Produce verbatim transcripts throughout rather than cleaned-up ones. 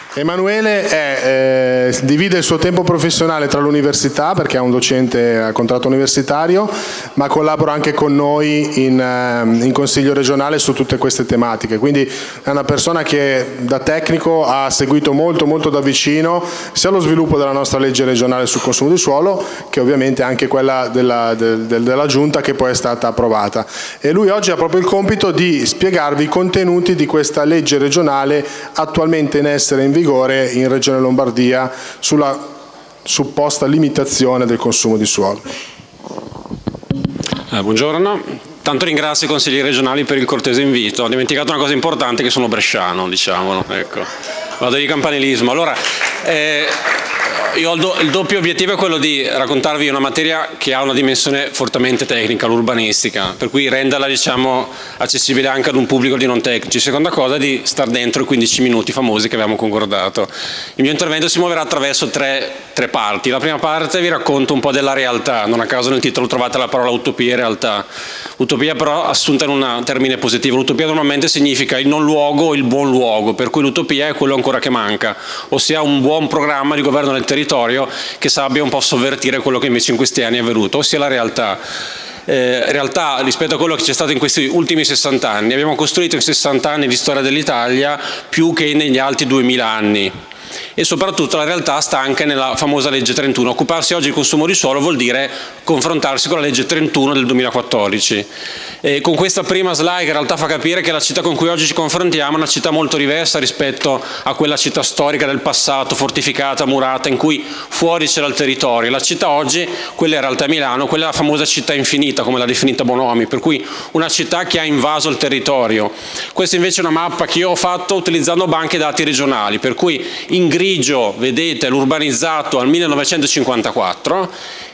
Emanuele è, eh, divide il suo tempo professionale tra l'università, perché è un docente a contratto universitario, ma collabora anche con noi in, eh, in consiglio regionale su tutte queste tematiche, quindi è una persona che da tecnico ha seguito molto molto da vicino sia lo sviluppo della nostra legge regionale sul consumo di suolo che ovviamente anche quella della, del, del, della giunta che poi è stata approvata, e lui oggi ha proprio il compito di spiegarvi i contenuti di questa legge regionale attualmente in essere in vigore in Regione Lombardia sulla supposta limitazione del consumo di suolo. Eh, buongiorno, tanto ringrazio i consiglieri regionali per il cortese invito. Ho dimenticato una cosa importante, che sono bresciano, diciamolo, ecco. Vado di campanilismo. Allora, eh, io ho il, do, il doppio obiettivo è quello di raccontarvi una materia che ha una dimensione fortemente tecnica, l'urbanistica, per cui renderla, diciamo, accessibile anche ad un pubblico di non tecnici. Seconda cosa è di star dentro i quindici minuti famosi che avevamo concordato. Il mio intervento si muoverà attraverso tre, tre parti. La prima parte vi racconto un po' della realtà, non a caso nel titolo trovate la parola utopia e realtà. Utopia però assunta in un termine positivo. L'utopia normalmente significa il non luogo o il buon luogo, per cui l'utopia è quello ancora che manca, ossia un buon programma di governo del territorio che sappia un po' sovvertire quello che invece in questi anni è avvenuto, ossia la realtà. Eh, realtà rispetto a quello che c'è stato in questi ultimi sessanta anni. Abbiamo costruito in sessanta anni di storia dell'Italia più che negli altri duemila anni. E soprattutto la realtà sta anche nella famosa legge trentuno. Occuparsi oggi del consumo di suolo vuol dire confrontarsi con la legge trentuno del duemilaquattordici. E con questa prima slide in realtà fa capire che la città con cui oggi ci confrontiamo è una città molto diversa rispetto a quella città storica del passato, fortificata, murata, in cui fuori c'era il territorio. La città oggi, quella in realtà è Milano, quella è la famosa città infinita, come l'ha definita Bonomi, per cui una città che ha invaso il territorio. Questa invece è una mappa che io ho fatto utilizzando banche dati regionali, per cui in grigio vedete l'urbanizzato al millenovecentocinquantaquattro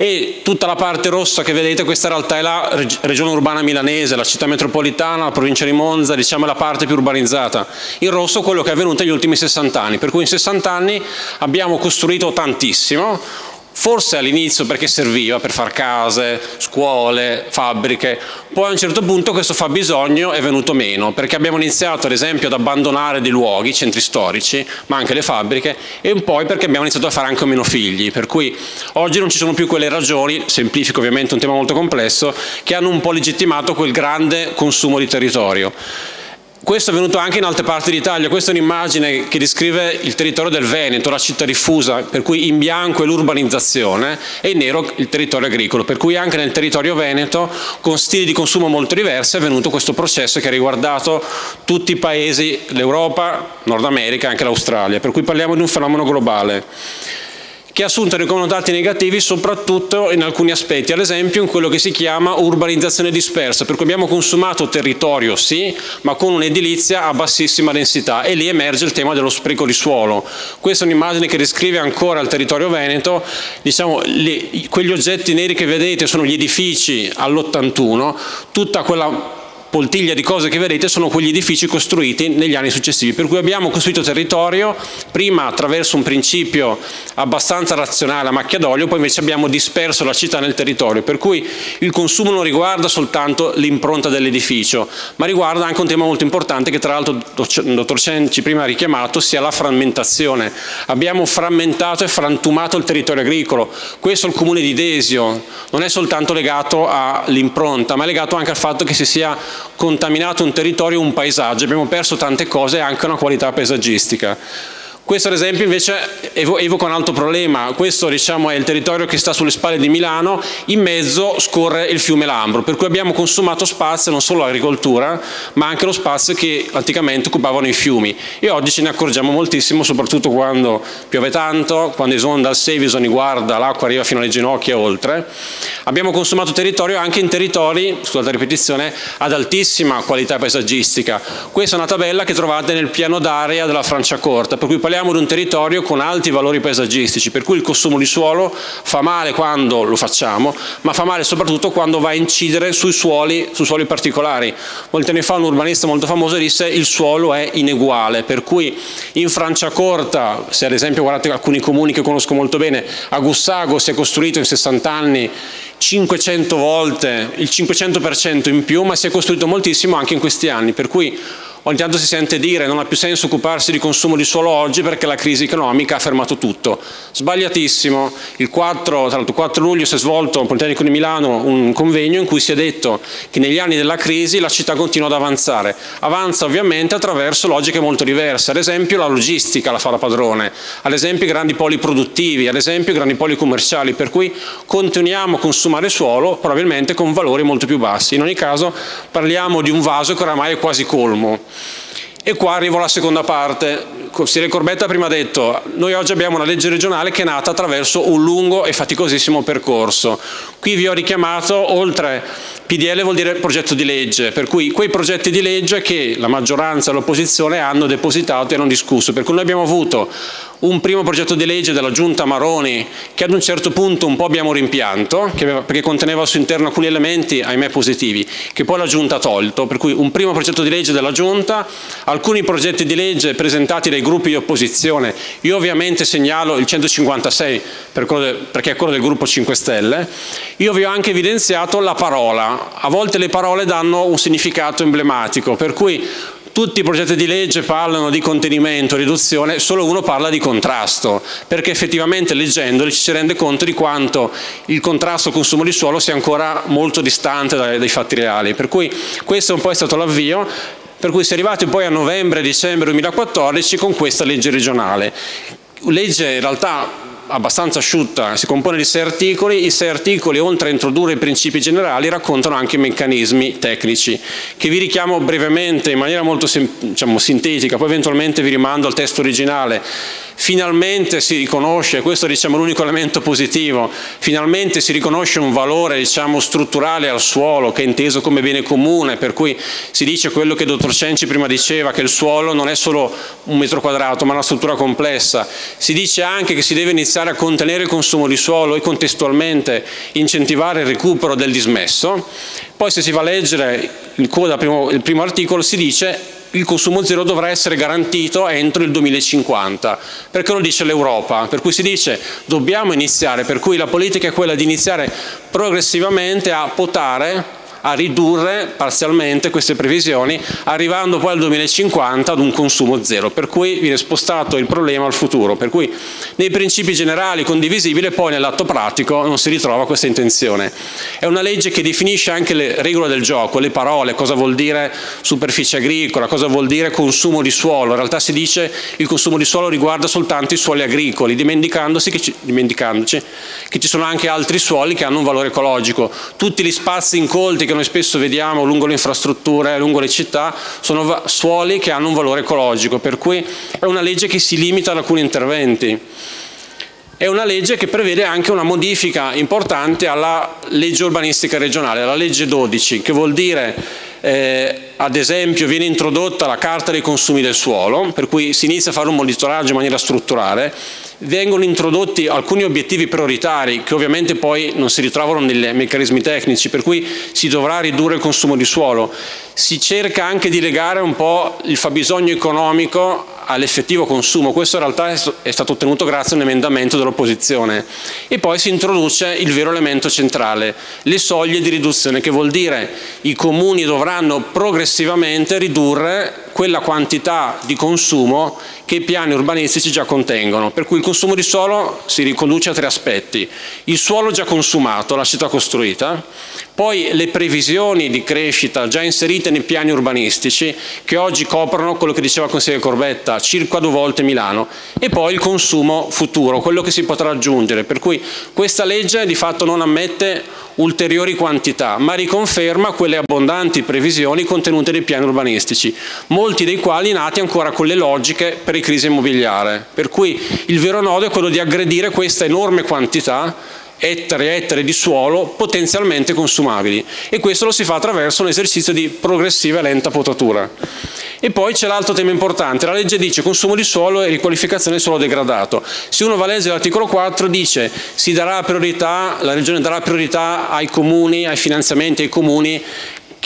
e tutta la parte rossa che vedete, questa in realtà è la reg regione urbana milanese, la città metropolitana, la provincia di Monza, diciamo la parte più urbanizzata. In rosso quello che è avvenuto negli ultimi sessanta anni, per cui in sessanta anni abbiamo costruito tantissimo. Forse all'inizio perché serviva per far case, scuole, fabbriche, poi a un certo punto questo fabbisogno è venuto meno, perché abbiamo iniziato ad esempio ad abbandonare dei luoghi, centri storici, ma anche le fabbriche, e poi perché abbiamo iniziato a fare anche meno figli, per cui oggi non ci sono più quelle ragioni, semplifico ovviamente un tema molto complesso, che hanno un po' legittimato quel grande consumo di territorio. Questo è avvenuto anche in altre parti d'Italia. Questa è un'immagine che descrive il territorio del Veneto, la città diffusa, per cui in bianco è l'urbanizzazione e in nero il territorio agricolo, per cui anche nel territorio veneto, con stili di consumo molto diversi, è avvenuto questo processo che ha riguardato tutti i paesi, l'Europa, Nord America e anche l'Australia, per cui parliamo di un fenomeno globale che ha assunto dei connotati negativi soprattutto in alcuni aspetti, ad esempio in quello che si chiama urbanizzazione dispersa, per cui abbiamo consumato territorio sì, ma con un'edilizia a bassissima densità, e lì emerge il tema dello spreco di suolo. Questa è un'immagine che descrive ancora il territorio veneto, diciamo, le, quegli oggetti neri che vedete sono gli edifici all'ottantuno, tutta quella poltiglia di cose che vedete sono quegli edifici costruiti negli anni successivi, per cui abbiamo costruito territorio prima attraverso un principio abbastanza razionale a macchia d'olio, poi invece abbiamo disperso la città nel territorio, per cui il consumo non riguarda soltanto l'impronta dell'edificio, ma riguarda anche un tema molto importante che tra l'altro il dottor Cenci prima ha richiamato, sia la frammentazione. Abbiamo frammentato e frantumato il territorio agricolo. Questo il comune di Desio non è soltanto legato all'impronta, ma è legato anche al fatto che si sia contaminato un territorio, un paesaggio, abbiamo perso tante cose e anche una qualità paesaggistica. Questo ad esempio invece evoca un altro problema. Questo, diciamo, è il territorio che sta sulle spalle di Milano, in mezzo scorre il fiume Lambro, per cui abbiamo consumato spazio, non solo l'agricoltura, ma anche lo spazio che anticamente occupavano i fiumi, e oggi ce ne accorgiamo moltissimo, soprattutto quando piove tanto, quando esonda il Sevisoni, guarda, l'acqua arriva fino alle ginocchia e oltre. Abbiamo consumato territorio anche in territori, scusate la ripetizione, ad altissima qualità paesaggistica. Questa è una tabella che trovate nel piano d'area della Franciacorta, per cui parliamo di un territorio con alti valori paesaggistici, per cui il consumo di suolo fa male quando lo facciamo, ma fa male soprattutto quando va a incidere sui suoli, su suoli particolari. Molti anni fa un urbanista molto famoso disse il suolo è ineguale, per cui in Franciacorta, se ad esempio guardate alcuni comuni che conosco molto bene, a Gussago si è costruito in sessanta anni cinquecento volte, il cinquecento per cento in più, ma si è costruito moltissimo anche in questi anni, per cui ogni tanto si sente dire non ha più senso occuparsi di consumo di suolo oggi perché la crisi economica ha fermato tutto. Sbagliatissimo. Il quattro, tra l'altro, quattro luglio si è svolto al Politecnico di Milano un convegno in cui si è detto che negli anni della crisi la città continua ad avanzare. Avanza ovviamente attraverso logiche molto diverse, ad esempio la logistica la fa da padrone, ad esempio i grandi poli produttivi, ad esempio i grandi poli commerciali, per cui continuiamo a consumare suolo probabilmente con valori molto più bassi. In ogni caso parliamo di un vaso che oramai è quasi colmo. E qua arrivo alla seconda parte. Consigliere Corbetta prima ha detto, noi oggi abbiamo una legge regionale che è nata attraverso un lungo e faticosissimo percorso. Qui vi ho richiamato, oltre P D L vuol dire progetto di legge, per cui quei progetti di legge che la maggioranza e l'opposizione hanno depositato e hanno discusso. Per cui noi abbiamo avuto un primo progetto di legge della Giunta Maroni che ad un certo punto un po' abbiamo rimpianto, che aveva, perché conteneva al suo interno alcuni elementi, ahimè, positivi, che poi la Giunta ha tolto. Per cui un primo progetto di legge della Giunta, alcuni progetti di legge presentati dai gruppi di opposizione. Io ovviamente segnalo il centocinquantasei perché è quello del gruppo cinque Stelle. Io vi ho anche evidenziato la parola. A volte le parole danno un significato emblematico, per cui tutti i progetti di legge parlano di contenimento, riduzione, solo uno parla di contrasto, perché effettivamente leggendoli ci si rende conto di quanto il contrasto al consumo di suolo sia ancora molto distante dai, dai fatti reali. Per cui questo un po' è stato l'avvio, per cui si è arrivati poi a novembre-dicembre duemilaquattordici con questa legge regionale. Legge in realtà abbastanza asciutta, si compone di sei articoli, i sei articoli oltre a introdurre i principi generali raccontano anche i meccanismi tecnici che vi richiamo brevemente in maniera molto diciamo, sintetica, poi eventualmente vi rimando al testo originale. Finalmente si riconosce, questo diciamo l'unico elemento positivo, finalmente si riconosce un valore diciamo strutturale al suolo che è inteso come bene comune, per cui si dice quello che il dottor Cenci prima diceva, che il suolo non è solo un metro quadrato ma una struttura complessa. Si dice anche che si deve iniziare a contenere il consumo di suolo e contestualmente incentivare il recupero del dismesso. Poi se si va a leggere il coda, primo, il primo articolo, si dice il consumo zero dovrà essere garantito entro il duemilacinquanta, perché lo dice l'Europa, per cui si dice dobbiamo iniziare, per cui la politica è quella di iniziare progressivamente a potare, a ridurre parzialmente queste previsioni, arrivando poi al duemilacinquanta ad un consumo zero, per cui viene spostato il problema al futuro, per cui nei principi generali condivisibili poi nell'atto pratico non si ritrova questa intenzione. È una legge che definisce anche le regole del gioco, le parole, cosa vuol dire superficie agricola, cosa vuol dire consumo di suolo. In realtà si dice il consumo di suolo riguarda soltanto i suoli agricoli, dimenticandosi che ci, dimenticandoci che ci sono anche altri suoli che hanno un valore ecologico. Tutti gli spazi incolti che noi spesso vediamo lungo le infrastrutture, lungo le città, sono suoli che hanno un valore ecologico, per cui è una legge che si limita ad alcuni interventi. È una legge che prevede anche una modifica importante alla legge urbanistica regionale, alla legge dodici, che vuol dire, eh, ad esempio, viene introdotta la carta dei consumi del suolo, per cui si inizia a fare un monitoraggio in maniera strutturale. Vengono introdotti alcuni obiettivi prioritari che ovviamente poi non si ritrovano nei meccanismi tecnici, per cui si dovrà ridurre il consumo di suolo. Si cerca anche di legare un po' il fabbisogno economico all'effettivo consumo, questo in realtà è stato ottenuto grazie a un emendamento dell'opposizione. E poi si introduce il vero elemento centrale, le soglie di riduzione, che vuol dire i comuni dovranno progressivamente ridurre quella quantità di consumo che i piani urbanistici già contengono, per cui il consumo di suolo si riconduce a tre aspetti: il suolo già consumato, la città costruita, poi le previsioni di crescita già inserite nei piani urbanistici che oggi coprono quello che diceva il consigliere Corbetta, circa due volte Milano, e poi il consumo futuro, quello che si potrà aggiungere, per cui questa legge di fatto non ammette ulteriori quantità, ma riconferma quelle abbondanti previsioni contenute nei piani urbanistici, molti dei quali nati ancora con le logiche pre-crisi immobiliare, per cui il vero nodo è quello di aggredire questa enorme quantità, ettari e ettari di suolo potenzialmente consumabili, e questo lo si fa attraverso un esercizio di progressiva e lenta potatura. E poi c'è l'altro tema importante, la legge dice consumo di suolo e riqualificazione del suolo degradato. Se uno va a leggere l'articolo quattro dice si darà priorità, la regione darà priorità ai comuni, ai finanziamenti ai comuni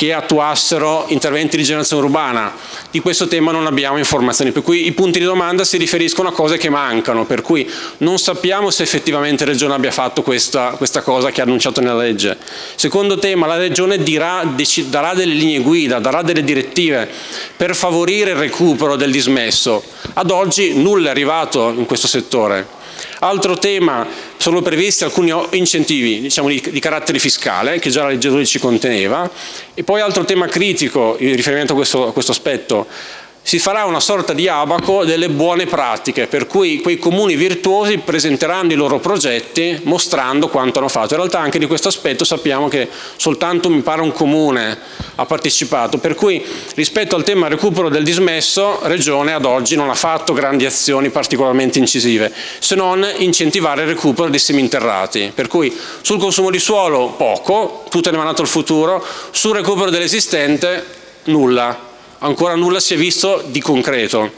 che attuassero interventi di rigenerazione urbana. Di questo tema non abbiamo informazioni, per cui i punti di domanda si riferiscono a cose che mancano, per cui non sappiamo se effettivamente la Regione abbia fatto questa, questa cosa che ha annunciato nella legge. Secondo tema, la Regione dirà, darà delle linee guida, darà delle direttive per favorire il recupero del dismesso. Ad oggi nulla è arrivato in questo settore. Altro tema, sono previsti alcuni incentivi, diciamo, di, di carattere fiscale, che già la legge dodici conteneva, e poi altro tema critico in riferimento a questo, a questo aspetto, si farà una sorta di abaco delle buone pratiche, per cui quei comuni virtuosi presenteranno i loro progetti mostrando quanto hanno fatto. In realtà anche di questo aspetto sappiamo che soltanto mi pare un comune ha partecipato, per cui rispetto al tema recupero del dismesso, Regione ad oggi non ha fatto grandi azioni particolarmente incisive, se non incentivare il recupero dei seminterrati, per cui sul consumo di suolo poco, tutto è demandato al futuro, sul recupero dell'esistente nulla. Ancora nulla si è visto di concreto.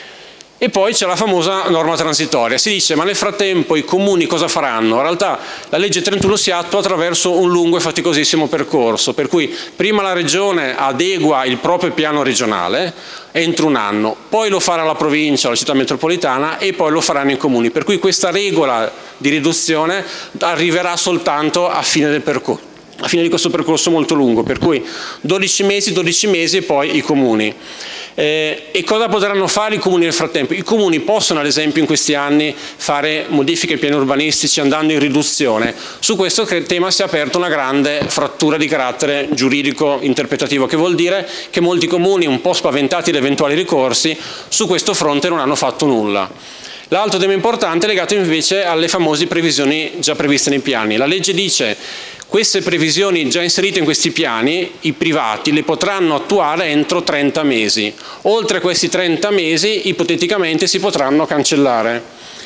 E poi c'è la famosa norma transitoria. Si dice, ma nel frattempo i comuni cosa faranno? In realtà la legge trentuno si attua attraverso un lungo e faticosissimo percorso, per cui prima la Regione adegua il proprio piano regionale entro un anno, poi lo farà la provincia, la città metropolitana e poi lo faranno i comuni. Per cui questa regola di riduzione arriverà soltanto a fine del percorso. a fine di questo percorso molto lungo, per cui dodici mesi, dodici mesi e poi i comuni. Eh, e cosa potranno fare i comuni nel frattempo? I comuni possono ad esempio in questi anni fare modifiche ai piani urbanistici andando in riduzione. Su questo tema si è aperta una grande frattura di carattere giuridico interpretativo, che vuol dire che molti comuni, un po' spaventati da eventuali ricorsi, su questo fronte non hanno fatto nulla. L'altro tema importante è legato invece alle famose previsioni già previste nei piani. La legge dice: queste previsioni già inserite in questi piani, i privati le potranno attuare entro trenta mesi. Oltre questi trenta mesi, ipoteticamente, si potranno cancellare.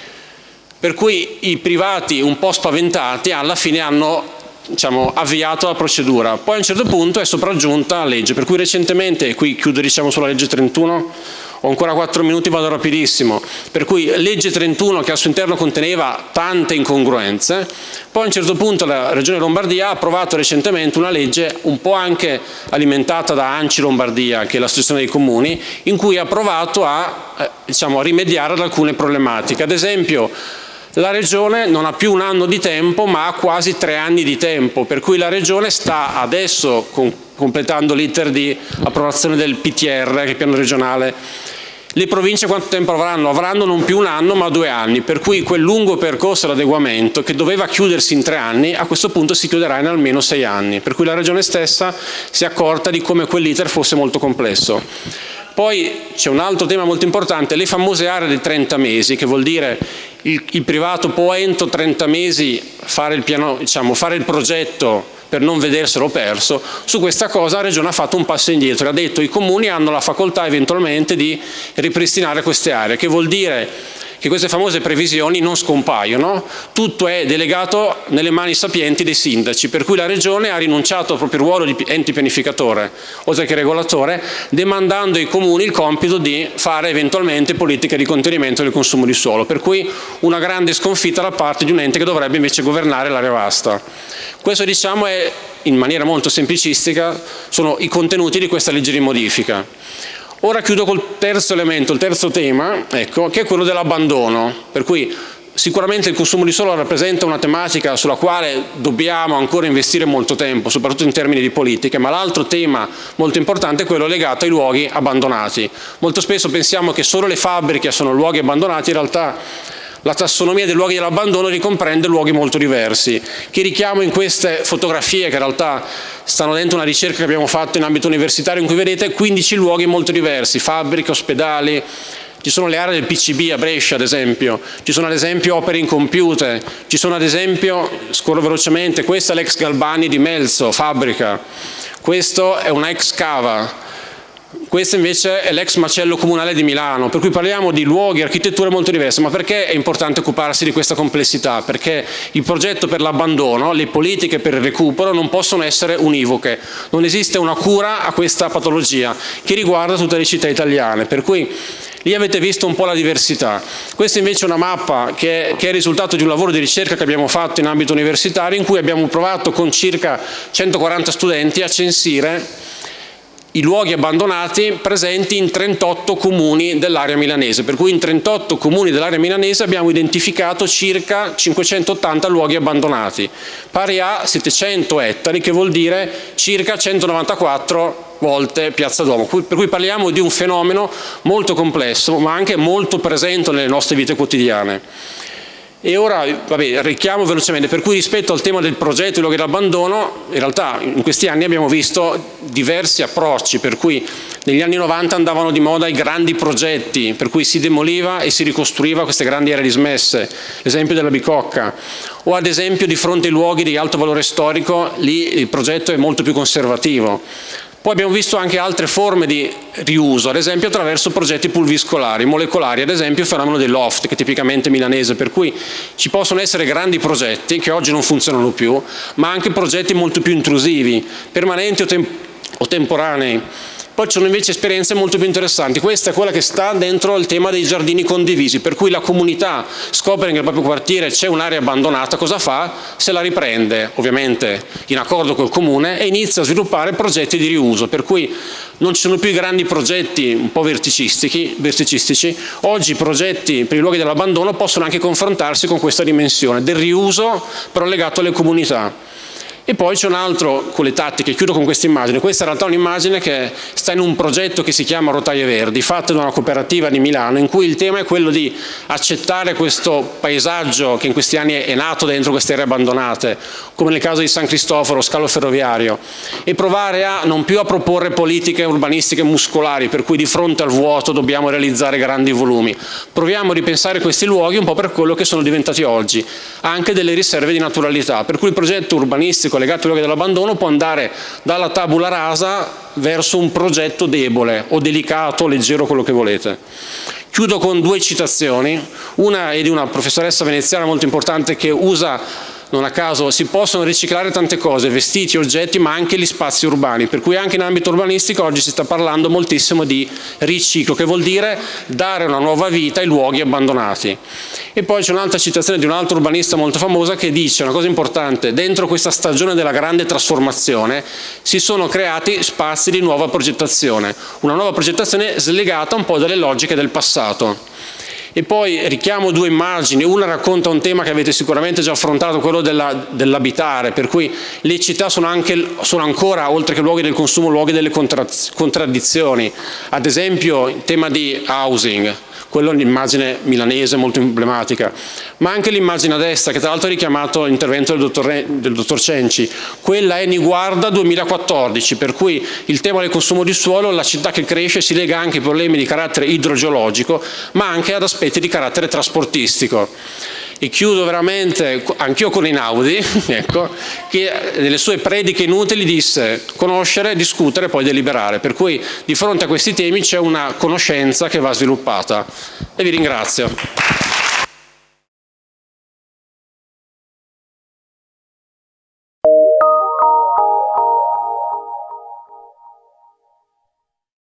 Per cui i privati, un po' spaventati, alla fine hanno, diciamo, avviato la procedura. Poi a un certo punto è sopraggiunta la legge, per cui recentemente, e qui chiudo diciamo sulla legge trentuno, ho ancora quattro minuti, vado rapidissimo, per cui legge trentuno che al suo interno conteneva tante incongruenze, poi a un certo punto la Regione Lombardia ha approvato recentemente una legge un po' anche alimentata da ANCI Lombardia, che è l'associazione dei comuni, in cui ha provato a, eh, diciamo, a rimediare ad alcune problematiche. Ad esempio, la Regione non ha più un anno di tempo, ma ha quasi tre anni di tempo, per cui la Regione sta adesso con, completando l'iter di approvazione del P T R, che è il piano regionale. Le province quanto tempo avranno? Avranno non più un anno ma due anni, per cui quel lungo percorso di adeguamento che doveva chiudersi in tre anni, a questo punto si chiuderà in almeno sei anni, per cui la Regione stessa si è accorta di come quell'iter fosse molto complesso. Poi c'è un altro tema molto importante, le famose aree di trenta mesi, che vuol dire il, il privato può entro trenta mesi fare il, piano, diciamo, fare il progetto per non vederselo perso. Su questa cosa la Regione ha fatto un passo indietro, ha detto che i comuni hanno la facoltà eventualmente di ripristinare queste aree, che vuol dire che queste famose previsioni non scompaiono, tutto è delegato nelle mani sapienti dei sindaci, per cui la Regione ha rinunciato al proprio ruolo di ente pianificatore, oltre che regolatore, demandando ai comuni il compito di fare eventualmente politiche di contenimento del consumo di suolo, per cui una grande sconfitta da parte di un ente che dovrebbe invece governare l'area vasta. Questo, diciamo, è, in maniera molto semplicistica, sono i contenuti di questa legge di modifica. Ora chiudo col terzo elemento, il terzo tema, ecco, che è quello dell'abbandono, per cui sicuramente il consumo di suolo rappresenta una tematica sulla quale dobbiamo ancora investire molto tempo, soprattutto in termini di politiche, ma l'altro tema molto importante è quello legato ai luoghi abbandonati. Molto spesso pensiamo che solo le fabbriche sono luoghi abbandonati, in realtà la tassonomia dei luoghi dell'abbandono ricomprende luoghi molto diversi, che richiamo in queste fotografie, che in realtà stanno dentro una ricerca che abbiamo fatto in ambito universitario, in cui vedete quindici luoghi molto diversi, fabbriche, ospedali. Ci sono le aree del P C B a Brescia, ad esempio, ci sono ad esempio opere incompiute, ci sono ad esempio, scorro velocemente, questa è l'ex Galbani di Melzo, fabbrica, questo è una ex cava, questo invece è l'ex macello comunale di Milano, per cui parliamo di luoghi, architetture molto diverse. Ma perché è importante occuparsi di questa complessità? Perché il progetto per l'abbandono, le politiche per il recupero non possono essere univoche, non esiste una cura a questa patologia che riguarda tutte le città italiane, per cui lì avete visto un po' la diversità. Questa invece è una mappa che è, che è il risultato di un lavoro di ricerca che abbiamo fatto in ambito universitario, in cui abbiamo provato con circa centoquaranta studenti a censire i luoghi abbandonati presenti in trentotto comuni dell'area milanese, per cui in trentotto comuni dell'area milanese abbiamo identificato circa cinquecentottanta luoghi abbandonati, pari a settecento ettari, che vuol dire circa centonovantaquattro volte Piazza Duomo, per cui parliamo di un fenomeno molto complesso, ma anche molto presente nelle nostre vite quotidiane. E ora, vabbè, richiamo velocemente, per cui rispetto al tema del progetto e luoghi d'abbandono, in realtà in questi anni abbiamo visto diversi approcci, per cui negli anni novanta andavano di moda i grandi progetti, per cui si demoliva e si ricostruiva queste grandi aree dismesse, l'esempio della Bicocca, o ad esempio di fronte ai luoghi di alto valore storico, lì il progetto è molto più conservativo. Poi abbiamo visto anche altre forme di riuso, ad esempio attraverso progetti pulviscolari, molecolari, ad esempio il fenomeno dei loft, che è tipicamente milanese, per cui ci possono essere grandi progetti che oggi non funzionano più, ma anche progetti molto più intrusivi, permanenti o, tem o temporanei. Poi ci sono invece esperienze molto più interessanti. Questa è quella che sta dentro il tema dei giardini condivisi, per cui la comunità scopre che nel proprio quartiere c'è un'area abbandonata, cosa fa? Se la riprende, ovviamente in accordo col comune, e inizia a sviluppare progetti di riuso, per cui non ci sono più i grandi progetti un po' verticistici, verticistici. Oggi i progetti per i luoghi dell'abbandono possono anche confrontarsi con questa dimensione del riuso, però legato alle comunità. E poi c'è un altro con le tattiche, chiudo con questa immagine. Questa in realtà è un'immagine che sta in un progetto che si chiama Rotaie Verdi, fatto da una cooperativa di Milano, in cui il tema è quello di accettare questo paesaggio che in questi anni è nato dentro queste aree abbandonate, come nel caso di San Cristoforo, scalo ferroviario, e provare a non più a proporre politiche urbanistiche muscolari, per cui di fronte al vuoto dobbiamo realizzare grandi volumi. Proviamo a ripensare questi luoghi un po' per quello che sono diventati oggi, anche delle riserve di naturalità, per cui il progetto urbanistico legato ai luoghi dell'abbandono può andare dalla tabula rasa verso un progetto debole o delicato, leggero, quello che volete. Chiudo con due citazioni, una è di una professoressa veneziana molto importante che usa, non a caso, si possono riciclare tante cose, vestiti, oggetti, ma anche gli spazi urbani, per cui anche in ambito urbanistico oggi si sta parlando moltissimo di riciclo, che vuol dire dare una nuova vita ai luoghi abbandonati. E poi c'è un'altra citazione di un altro urbanista molto famoso che dice una cosa importante: dentro questa stagione della grande trasformazione si sono creati spazi di nuova progettazione, una nuova progettazione slegata un po' dalle logiche del passato. E poi richiamo due immagini, una racconta un tema che avete sicuramente già affrontato, quello dell'abitare, per cui le città sono, anche, sono ancora, oltre che luoghi del consumo, luoghi delle contraddizioni, ad esempio il tema di housing, quello è un'immagine milanese molto emblematica, ma anche l'immagine a destra, che tra l'altro ha richiamato l'intervento del dottor, del dottor Cenci, quella è Niguarda duemilaquattordici, per cui il tema del consumo di suolo, la città che cresce, si lega anche ai problemi di carattere idrogeologico, ma anche ad aspetti di carattere trasportistico. E chiudo veramente, anch'io con Einaudi, ecco, che nelle sue prediche inutili disse conoscere, discutere, poi deliberare, per cui di fronte a questi temi c'è una conoscenza che va sviluppata. E vi ringrazio.